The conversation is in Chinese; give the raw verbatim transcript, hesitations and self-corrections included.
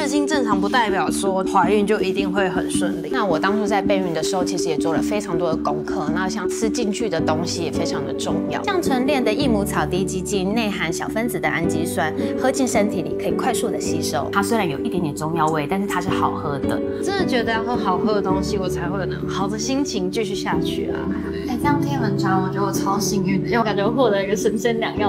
月经正常不代表说怀孕就一定会很顺利。 那我当初在备孕的时候，其实也做了非常多的功课。那像吃进去的东西也非常的重要，像纯炼的益母草滴鸡精，内含小分子的氨基酸，喝进身体里可以快速的吸收。它虽然有一点点中药味，但是它是好喝的。 真的觉得要喝好喝的东西，我才会有那种好的心情继续下去啊。 哎，这样听文章，我觉得我超幸运的，因为我感觉我获得一个神仙良药。